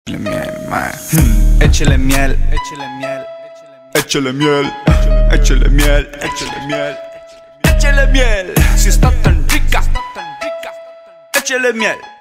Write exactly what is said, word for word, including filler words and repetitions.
Échale miel, mae. Échale miel, échale miel, échale miel, échale miel, échale miel, échale miel. Si está tan rica, échale miel.